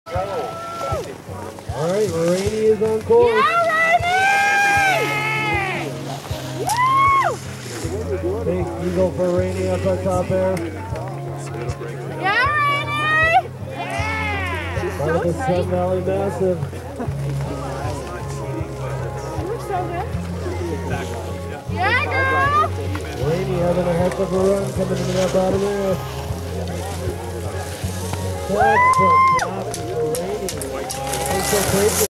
All right, Rainey is on course. Yeah, Rainey! Woo! Big eagle for Rainey up on top there. Yeah, Rainey! Yeah! Part of the Sun Valley Massive. You're so good. Yeah, girl! Rainey having a heck of a run coming into that bottom area. That's for Rainey.